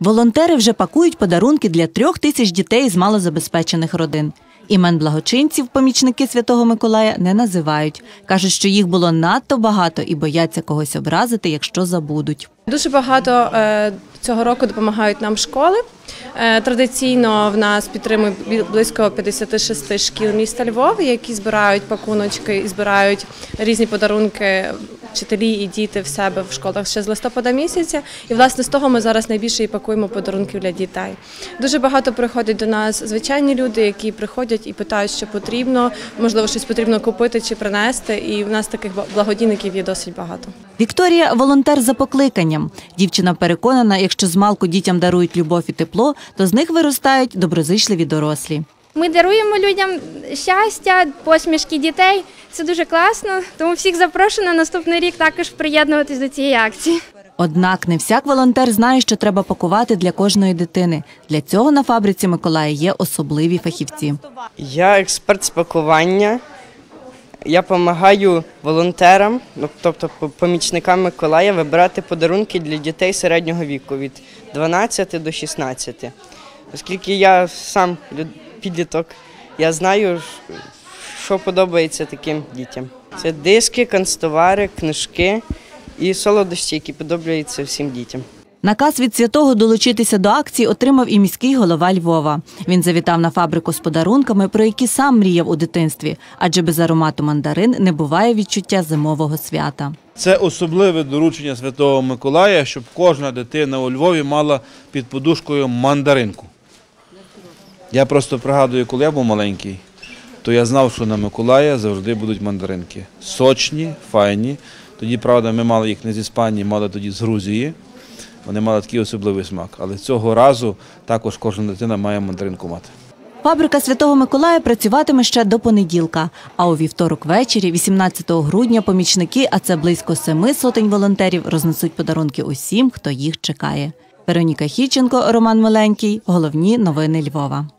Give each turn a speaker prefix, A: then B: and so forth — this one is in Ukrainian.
A: Волонтери вже пакують подарунки для 3000 дітей з малозабезпечених родин. Імен благочинців помічники Святого Миколая не називають. Кажуть, що їх було надто багато і бояться когось образити, якщо забудуть.
B: Дуже багато цього року допомагають нам школи. Традиційно в нас підтримують близько 56 шкіл міста Львова, які збирають пакуночки і збирають різні подарунки вчителі і діти в себе в школах ще з листопада місяця. І, власне, з того ми зараз найбільше і пакуємо подарунків для дітей. Дуже багато приходять до нас звичайні люди, які приходять і питають, що потрібно, можливо, щось потрібно купити чи принести. І в нас таких благодійників є досить багато.
A: Вікторія – волонтер за покликанням. Дівчина переконана, якщо змалку дітям дарують любов і тепло, то з них виростають доброзичливі дорослі.
C: Ми даруємо людям щастя, посмішки дітей. Це дуже класно, тому всіх запрошую на наступний рік також приєднуватись до цієї акції.
A: Однак не всяк волонтер знає, що треба пакувати для кожної дитини. Для цього на фабриці Миколая є особливі фахівці.
D: Я експерт з пакування. Я допомагаю волонтерам, тобто помічникам Миколая, вибирати подарунки для дітей середнього віку від 12 до 16. Оскільки я сам підліток, я знаю, що подобається таким дітям. Це диски, канцтовари, книжки і солодощі, які подобаються всім дітям.
A: Наказ від святого долучитися до акції отримав і міський голова Львова. Він завітав на фабрику з подарунками, про які сам мріяв у дитинстві, адже без аромату мандарин не буває відчуття зимового свята.
E: Це особливе доручення Святого Миколая, щоб кожна дитина у Львові мала під подушкою мандаринку. Я просто пригадую, коли я був маленький, то я знав, що на Миколая завжди будуть мандаринки. Сочні, файні. Тоді, правда, ми мали їх не з Іспанії, мали тоді з Грузії. Вони мали такий особливий смак. Але цього разу також кожна дитина має мандаринку мати.
A: Фабрика Святого Миколая працюватиме ще до понеділка. А у вівторок ввечері, 18 грудня, помічники, а це близько 700 волонтерів, рознесуть подарунки усім, хто їх чекає. Вероніка Хіченко, Роман Миленький. Головні новини Львова.